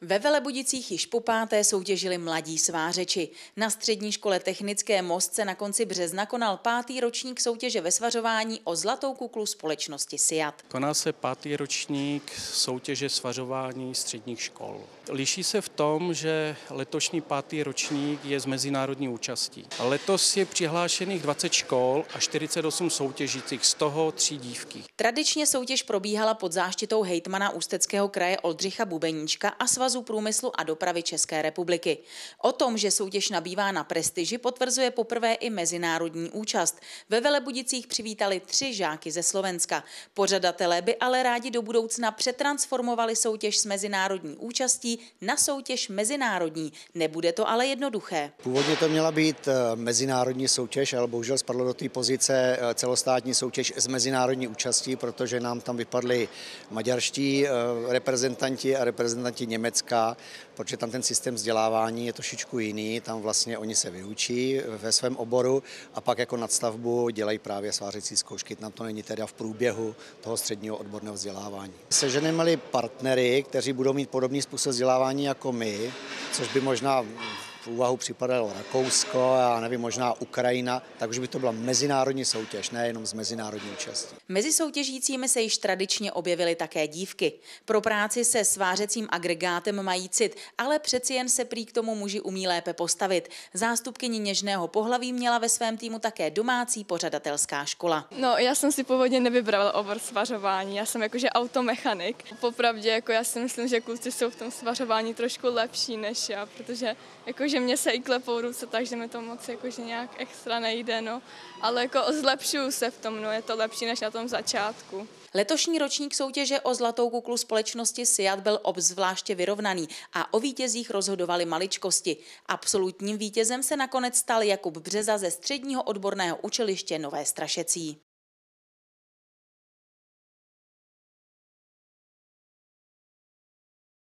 Ve Velebudicích již po páté soutěžili mladí svářeči. Na střední škole technické Most se na konci března konal 5. ročník soutěže ve svařování o zlatou kuklu společnosti SIAT. Koná se 5. ročník soutěže svařování středních škol. Liší se v tom, že letošní 5. ročník je z mezinárodní účastí. Letos je přihlášených 20 škol a 48 soutěžících, z toho 3 dívky. Tradičně soutěž probíhala pod záštitou hejtmana Ústeckého kraje Oldřicha Bubeníčka a Svazu průmyslu a dopravy České republiky. O tom, že soutěž nabývá na prestiži, potvrzuje poprvé i mezinárodní účast. Ve Velebudicích přivítali 3 žáky ze Slovenska. Pořadatelé by ale rádi do budoucna přetransformovali soutěž s mezinárodní účastí na soutěž mezinárodní. Nebude to ale jednoduché. Původně to měla být mezinárodní soutěž, ale bohužel spadlo do té pozice celostátní soutěž s mezinárodní účastí, protože nám tam vypadli maďarští reprezentanti a reprezentanti Německa, protože tam ten systém vzdělávání je trošičku jiný, tam vlastně oni se vyučí ve svém oboru a pak jako nadstavbu dělají právě svářecí zkoušky, tam to není teda v průběhu toho středního odborného vzdělávání. Seženeme-li partnery, kteří budou mít podobný způsob vzdělávání jako my, což by možná v úvahu připadalo Rakousko a nevím, možná Ukrajina, tak už by to byla mezinárodní soutěž, nejenom z mezinárodní účastí. Mezi soutěžícími se již tradičně objevily také dívky. Pro práci se svářecím agregátem mají cit, ale přeci jen se prý k tomu muži umí lépe postavit. Zástupkyni něžného pohlaví měla ve svém týmu také domácí pořadatelská škola. No, já jsem si původně nevybrala obor svařování, já jsem jakože automechanik. Popravdě, jako já si myslím, že kluci jsou v tom svařování trošku lepší než já, protože jakože mě se i klepou ruce, takže mi to moc jakože nějak extra nejde, no. Ale jako zlepšuju se v tom, no, je to lepší než na tom začátku. Letošní ročník soutěže o zlatou kuklu společnosti SIAT byl obzvláště vyrovnaný a o vítězích rozhodovaly maličkosti. Absolutním vítězem se nakonec stal Jakub Březa ze středního odborného učiliště Nové Strašecí.